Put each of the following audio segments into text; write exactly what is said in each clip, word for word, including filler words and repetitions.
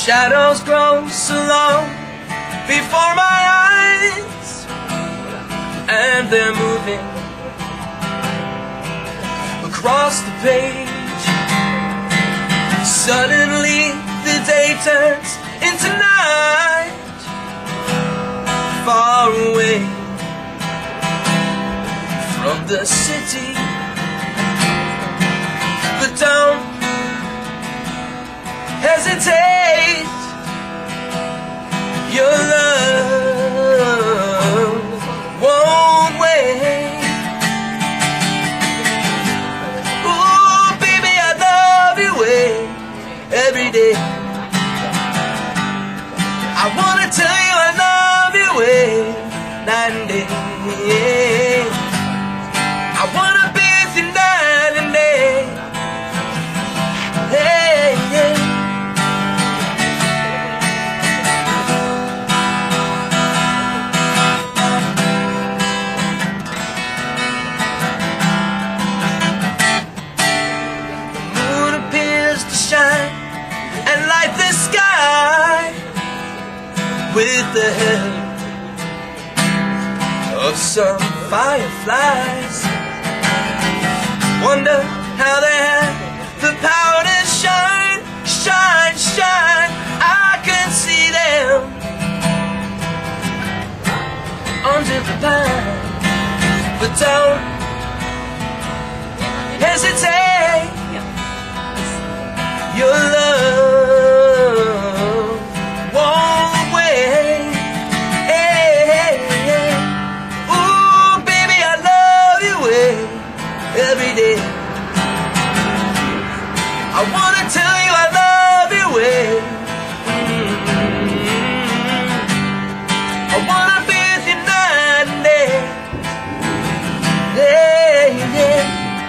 shadows grow so long before my eyes, and they're moving across the page. Suddenly the day turns into night, far away from the city. But don't hesitate, your love won't wait. Ooh, baby, I love you way every day. I wanna tell you I love you way night and day. I wanna be with you night and day. Hey, yeah. The moon appears to shine and light the sky with the help of some fireflies. Wonder how they have the power to shine, shine, shine. I can see them under the pine. But don't hesitate, your love won't wait. Hey, hey, hey. Ooh, baby, I love you way every day. I wanna tell you I love you way. Mm-hmm. I wanna be with you night and day. Hey, yeah.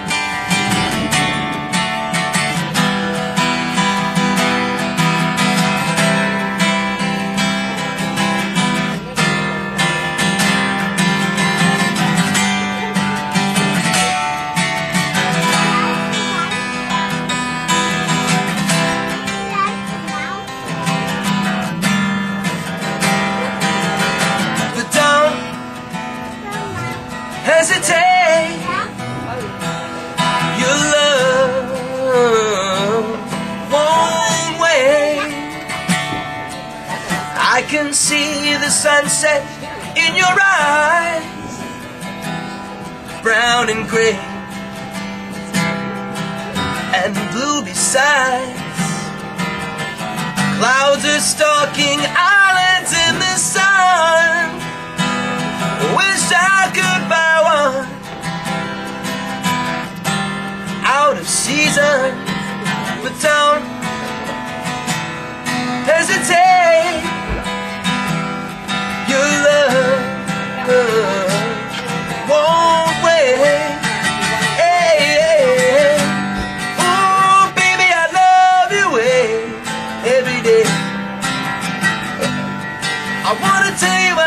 Hesitate, your love won't wait. I can see the sunset in your eyes, brown and gray and blue besides. Clouds are stalking islands in the sun. Wish I could buy one out of season. But don't hesitate, your love won't wait. Hey, hey, hey. Ooh, baby, I love you way every day. I wanna tell you